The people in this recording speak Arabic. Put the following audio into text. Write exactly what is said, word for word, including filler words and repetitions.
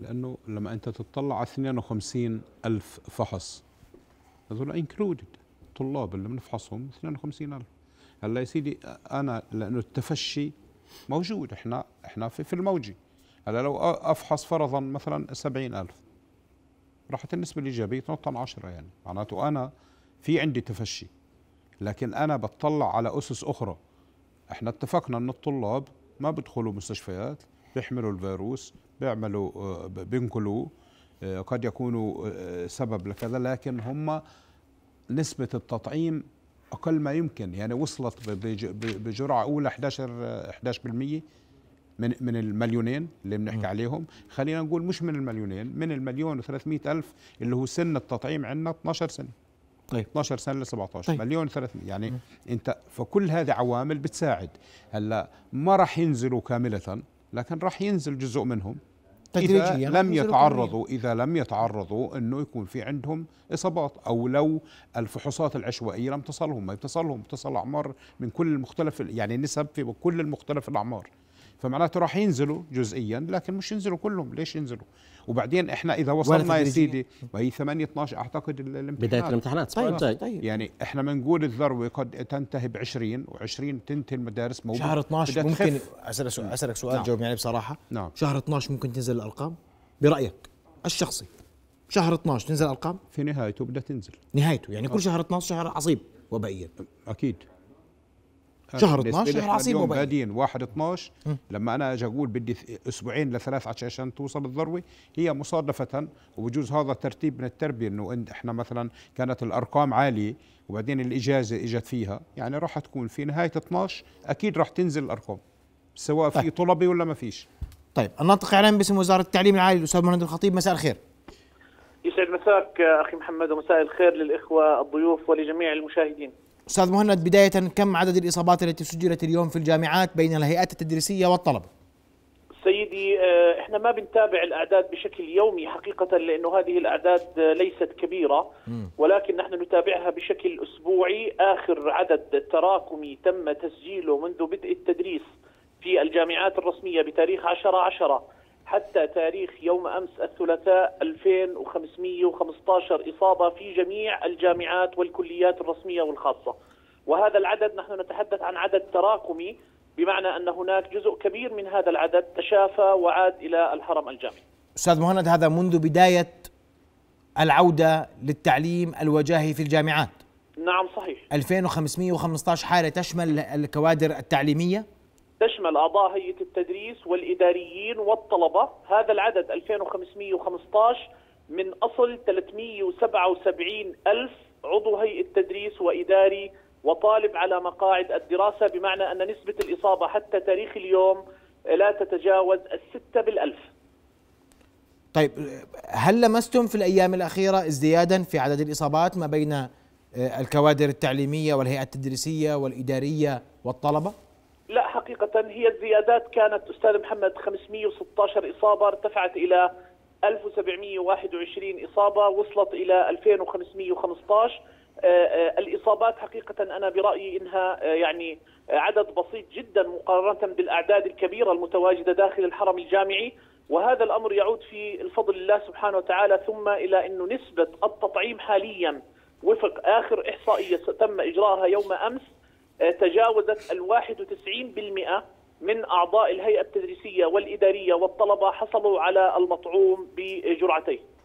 لأنه لما أنت تطلع على اثنين وخمسين ألف فحص هذول انكلودد الطلاب اللي بنفحصهم اثنين وخمسين ألف. هلا يا سيدي أنا لأنه التفشي موجود، إحنا إحنا في, في الموجي. هلا لو أفحص فرضا مثلا سبعين ألف راحت النسبة الإيجابية تنط عن عشرة، يعني معناته أنا في عندي تفشي. لكن أنا بتطلع على أسس أخرى. إحنا اتفقنا أن الطلاب ما بدخلوا مستشفيات، بيحملوا الفيروس، بيعملوا بينقلوا، قد يكونوا سبب لكذا، لكن هم نسبة التطعيم أقل ما يمكن. يعني وصلت بجرعة أولى احدعش بالمئة من من المليونين اللي بنحكي عليهم. خلينا نقول مش من المليونين، من المليون وثلاثمئة ألف اللي هو سن التطعيم عندنا اثنعش سنة. طيب اثنعش سنة ل سبعطعش، طيب. مليون وثلاثمئة يعني م. انت فكل هذه عوامل بتساعد. هلا ما راح ينزلوا كاملة، لكن راح ينزل جزء منهم إذا لم يتعرضوا إذا لم يتعرضوا إنه يكون في عندهم إصابات، أو لو الفحوصات العشوائية لم تصلهم. ما يتصلهم بتصل أعمار من كل المختلف، يعني نسب في كل المختلف الأعمار. فمعناته راح ينزلوا جزئيا، لكن مش ينزلوا كلهم. ليش ينزلوا؟ وبعدين احنا اذا وصلنا يا سيدي وهي ثمانية اثنعش اعتقد الامتحانات بدايه الامتحانات. طيب طيب, طيب. يعني احنا بنقول الذروه قد تنتهي ب عشرين و20 تنتهي المدارس موجود. شهر اثنعش ممكن اسالك سؤال, أسألك سؤال نعم. جاوب يعني بصراحه. نعم. شهر اثنعش ممكن تنزل الارقام برايك الشخصي؟ شهر اثنعش تنزل الارقام؟ في نهايته بدها تنزل نهايته يعني كل شهر اثنعش شهر عصيب وبائيا. اكيد شهر اثنعش شهر عصيب وبائيا. بادين واحد اثنعش لما انا اجي اقول بدي اسبوعين لثلاث عشان توصل الذروه، هي مصادفه وبجوز هذا ترتيب من التربيه، انه احنا مثلا كانت الارقام عاليه وبعدين الاجازه اجت فيها، يعني راح تكون في نهايه اثنعش اكيد راح تنزل الارقام سواء في طيب. طلبي ولا ما فيش. طيب الناطق اعلامي باسم وزاره التعليم العالي الاستاذ مهند الخطيب، مساء الخير. يسعد مساك اخي محمد، ومساء الخير للاخوه الضيوف ولجميع المشاهدين. استاذ مهند، بدايه كم عدد الاصابات التي سجلت اليوم في الجامعات بين الهيئات التدريسيه والطلبه؟ سيدي احنا ما بنتابع الاعداد بشكل يومي حقيقه، لانه هذه الاعداد ليست كبيره، ولكن نحن نتابعها بشكل اسبوعي. اخر عدد تراكمي تم تسجيله منذ بدء التدريس في الجامعات الرسميه بتاريخ عشرة عشرة حتى تاريخ يوم امس الثلاثاء ألفين وخمسمئة وخمسة عشر اصابه في جميع الجامعات والكليات الرسميه والخاصه. وهذا العدد نحن نتحدث عن عدد تراكمي، بمعنى ان هناك جزء كبير من هذا العدد تشافى وعاد الى الحرم الجامعي. استاذ مهند، هذا منذ بدايه العوده للتعليم الوجاهي في الجامعات. نعم صحيح. ألفين وخمسمئة وخمسة عشر حاله تشمل الكوادر التعليميه؟ تشمل أعضاء هيئة التدريس والإداريين والطلبة. هذا العدد ألفين وخمسمئة وخمسة عشر من أصل ثلاثمئة وسبعة وسبعين ألف عضو هيئة تدريس وإداري وطالب على مقاعد الدراسة، بمعنى أن نسبة الإصابة حتى تاريخ اليوم لا تتجاوز الستة بالألف. طيب هل لمستم في الأيام الأخيرة ازديادا في عدد الإصابات ما بين الكوادر التعليمية والهيئات التدريسية والإدارية والطلبة؟ لا حقيقة هي الزيادات كانت أستاذ محمد خمسمئة وستة عشر إصابة ارتفعت إلى ألف وسبعمئة وواحد وعشرين إصابة وصلت إلى ألفين وخمسمئة وخمسة عشر. الإصابات حقيقة أنا برأيي إنها يعني عدد بسيط جدا مقارنة بالأعداد الكبيرة المتواجدة داخل الحرم الجامعي، وهذا الأمر يعود في الفضل الله سبحانه وتعالى، ثم إلى أنه نسبة التطعيم حاليا وفق آخر إحصائية تم إجراءها يوم أمس تجاوزت الواحد وتسعين بالمئة من أعضاء الهيئة التدريسية والإدارية والطلبة حصلوا على المطعوم بجرعتين.